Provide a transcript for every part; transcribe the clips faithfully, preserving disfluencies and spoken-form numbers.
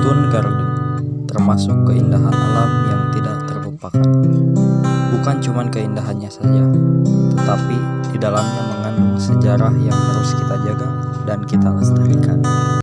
Stone Garden termasuk keindahan alam yang tidak terlupakan. Bukan cuma keindahannya saja, tetapi di dalamnya mengandung sejarah yang harus kita jaga dan kita lestarikan.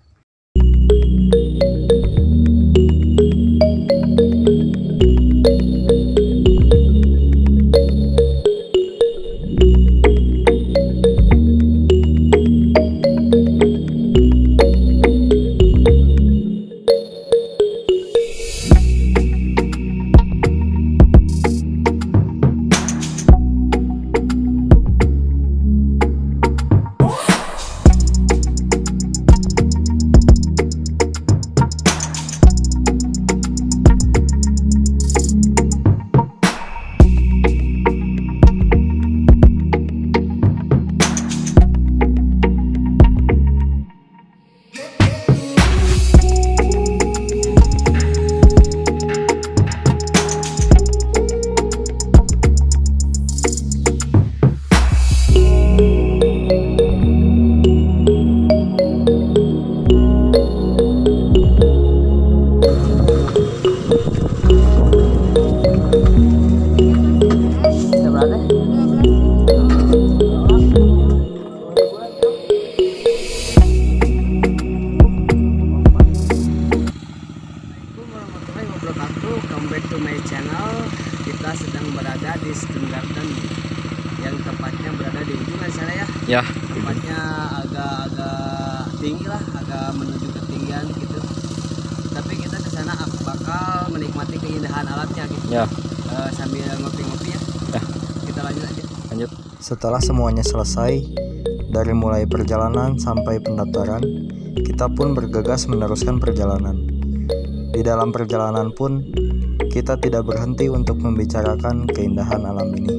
Welcome back to my channel. Kita sedang berada di Stone Garden yang tepatnya berada di ujungan sana ya. Ya, Tempatnya agak-agak tinggi lah, agak menuju ketinggian gitu. Tapi kita ke sana bakal menikmati keindahan alamnya gitu. ya, Eh, sambil ngopi-ngopi ya. ya. Kita lanjut aja. Lanjut. Setelah semuanya selesai, dari mulai perjalanan sampai pendaftaran, kita pun bergegas meneruskan perjalanan. Di dalam perjalanan pun, kita tidak berhenti untuk membicarakan keindahan alam ini.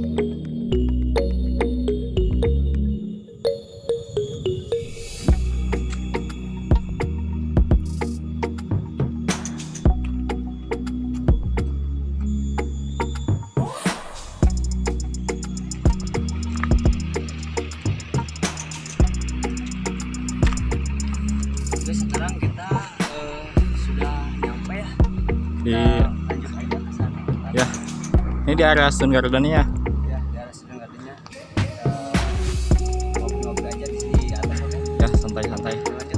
Terus sekarang kita eh, sudah nyampe ya. Di Kita lanjut aja ke sana. ya, ini di area Stone Garden ya. Ya, di arah Stone Garden-nya. Kita ngobrol-ngobrol aja di di atas, oke? Ya, santai-santai. Kita lanjut.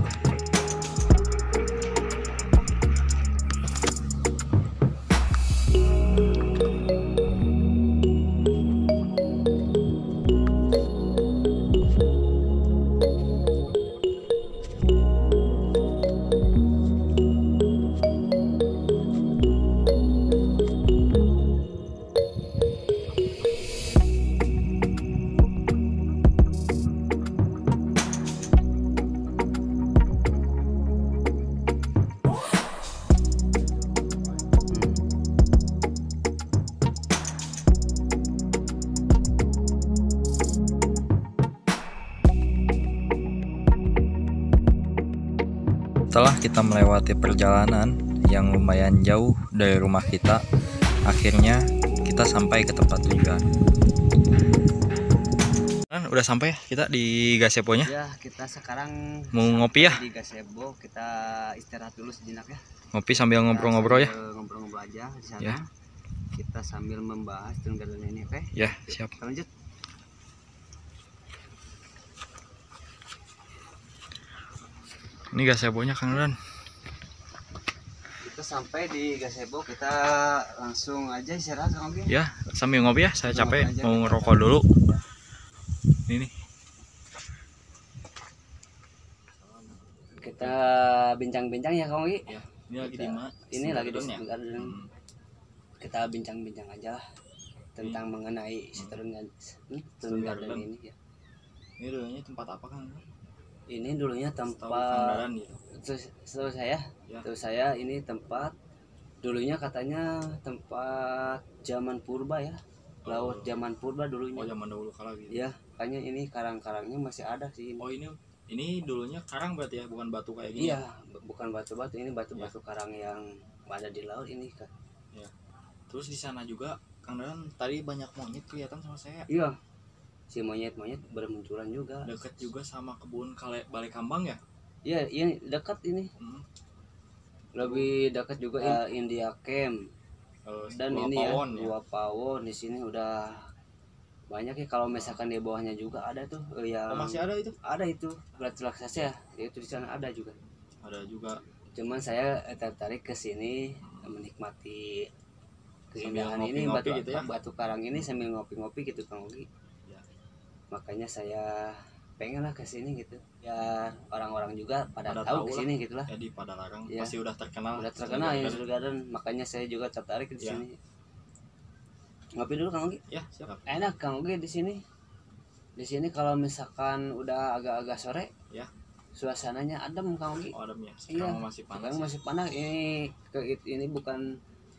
Setelah kita melewati perjalanan yang lumayan jauh dari rumah kita, akhirnya kita sampai ke tempat tujuan. Kan udah sampai ya kita di Gazebo-nya. Ya, kita sekarang Mau sampai ngopi ya? di Gazebo. Kita istirahat dulu sejenak ya. Ngopi sambil ngobrol-ngobrol ya. Kita sambil Ngobrol-ngobrol aja di sana. Ya. Kita sambil membahas Stone Garden ini, oke? Ya, siap. Kita lanjut. Ini Gazebo-nya Kang Dan. Kita sampai di Gazebo, kita langsung aja istirahat Kang Ogi. Ya, sambil ngopi ya. Saya Sambil capek ngopi aja. mau ngerokok dulu. Ini nih. Kita bincang-bincang ya Kang Ogi. Ya, ini lagi di Kita- mana? Ini lagi di ya. Stone Garden. Hmm. Kita bincang-bincang aja lah tentang mengenai Stone Garden, hmm, Stone Stone Garden Garden. ini ya. Ini dulunya tempat apa Kang? Ini dulunya Tahu Kang tempat Daran gitu. terus setahu saya, Ya. setahu saya ini tempat dulunya katanya tempat zaman purba ya. Laut zaman purba Oh, dulunya. zaman dahulu kala gitu. Ya, kayaknya ini karang-karangnya masih ada sih ini. Oh, ini ini dulunya karang berarti ya, bukan batu kayak gini. Iya, bu- bukan batu-batu, ini batu-batu karang yang ada di laut ini kan. Terus di sana juga Kang Daran tadi banyak monyet kelihatan sama saya. Iya. Si monyet-monyet bermunculan juga. Deket juga sama kebun kale balai kambang ya. Iya, ini dekat ini. Hmm. lebih dekat juga ya India Camp. Uh, Dan Gua ini Pawon, ya Gua Pawon di sini udah banyak ya. Kalau misalkan di bawahnya juga ada tuh eh, yang Oh, masih ada itu? ada itu alat relaksasi ya, itu di sana ada juga. Ada juga. Cuman saya eh, tertarik ke sini eh, menikmati keindahan Sambil ini ngopi-ngopi batu gitu ya? batu karang ini sambil ngopi-ngopi gitu Kang Ogi. Ya. Makanya saya pengen lah ke sini gitu. Ya orang-orang juga pada, Pada tahu tahu ke sini gitulah. Jadi Padalarang Ya. pasti udah terkenal. Udah terkenal ya Garden. Sulu Garden, makanya saya juga tertarik di Ya. sini. Ngopi dulu Kang Ogi. Ya, siap. Enak Kang Ogi di sini. Di sini kalau misalkan udah agak-agak sore, Ya. suasananya adem Kang Ogi. Oh, adem ya. Iya. Sekarang masih panas. Sekarang ya? masih panas. Ini ke ini bukan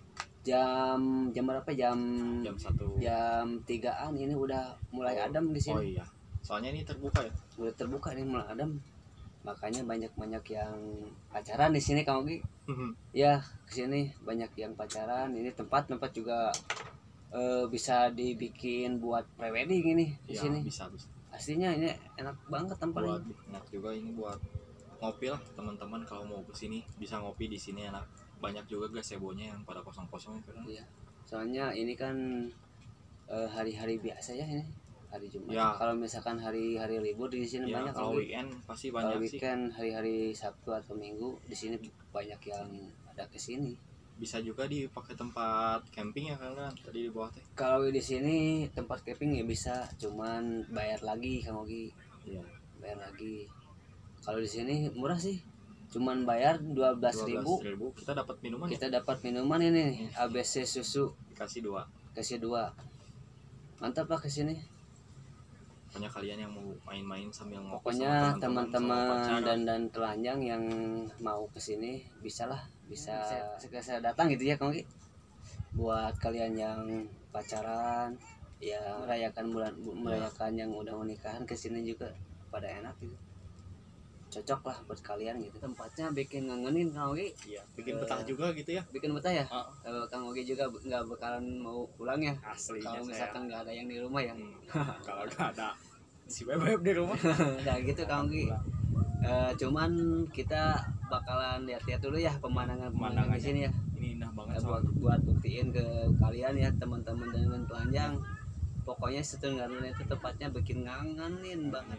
jam jam berapa? Jam Jam satu. jam tigaan ini udah mulai Oh. adem di Oh sini. iya. Soalnya ini terbuka ya. Udah terbuka nih mulai adem. Makanya banyak-banyak yang pacaran di sini Kang Ogi. Ya, kesini banyak yang pacaran. Ini tempat-tempat juga eh, bisa dibikin buat prewedding ini di Ya, sini. bisa bisa. Aslinya ini enak banget tempatnya. Buat enak juga ini buat ngopi lah teman-teman kalau mau kesini bisa ngopi di sini enak. Banyak juga gazebo-nya yang pada kosong-kosong kan. Iya. Soalnya ini kan eh, hari-hari biasa ya ini. Hari Jumat. Ya. Kalau misalkan hari-hari libur di sini Ya, banyak kalau Kang Ogi. weekend pasti Kalau banyak sih. weekend hari-hari Sabtu atau Minggu di sini banyak yang ada ke sini. Bisa juga dipakai tempat camping ya kan tadi di bawah teh. Kalau di sini tempat camping ya bisa, cuman bayar lagi Kang Ogi. Iya. Bayar lagi. Kalau di sini murah sih. Cuman bayar dua belas ribu. Kita dapat minuman Kita dapat minuman ini A B C susu ya? Dikasih dua. kasih dua. Mantap lah ke sini. Pokoknya kalian yang mau main-main sambil ngopi Pokoknya sama teman-teman sama pacar, dan dan telanjang yang mau ke sini bisalah bisa bisa, bisa datang gitu ya Kang Ogi. Buat kalian yang pacaran ya merayakan bulan merayakan yang udah menikahan ke sini juga pada enak gitu. Cocok lah buat kalian gitu. Tempatnya bikin ngangenin Kang Ogi. Iya, bikin Eh, betah juga gitu ya. Bikin betah ya. Ah. Kalau Kang Ogi juga nggak bakalan mau pulang ya. Asli. Kalau misalkan nggak ada yang di rumah ya. Hmm, kalau nggak ada si bebek di rumah. Nah gitu Kang Ogi. Eh, cuman kita bakalan lihat-lihat dulu ya pemandangan-pemandangan di sini ya. Ini indah banget Eh, buat, soalnya. buat buktiin ke kalian ya teman-teman dan telanjang. Pokoknya Setun Garden itu tempatnya bikin ngangenin banget.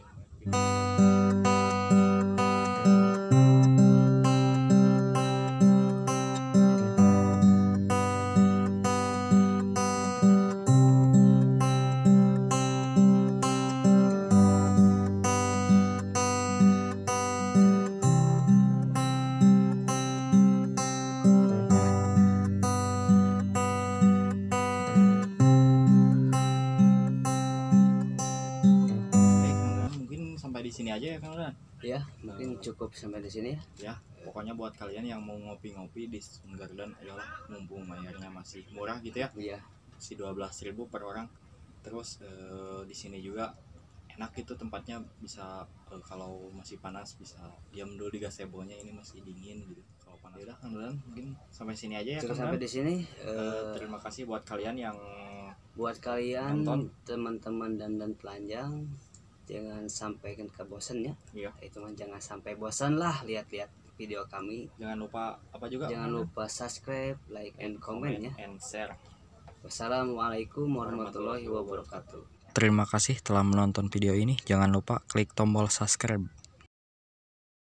Oke, Kang Ran, mungkin sampai di sini aja ya Kang Ran. Ya, mungkin cukup sampai di sini ya. Ya, pokoknya buat kalian yang mau ngopi-ngopi di Setun Garden ayolah, mumpung bayarnya masih murah gitu ya. Iya. Si dua belas ribu per orang. Terus eh, di sini juga enak gitu tempatnya, bisa eh, kalau masih panas bisa diam dulu di gazebo-nya, ini masih dingin gitu. Kalau panas udah Kang Ran, mungkin sampai sini aja ya Cukup Kang sampai Ran. di sini. Eh, Eh, terima kasih buat kalian yang buat kalian Nonton. teman-teman dan dan telanjang jangan sampai kan kebosan ya. Iya. Itu mah jangan sampai bosan lah lihat-lihat video kami. jangan lupa apa juga Jangan lupa subscribe, like, and comment ya. and share. Wassalamualaikum warahmatullahi wabarakatuh. Terima kasih telah menonton video ini. Jangan lupa klik tombol subscribe.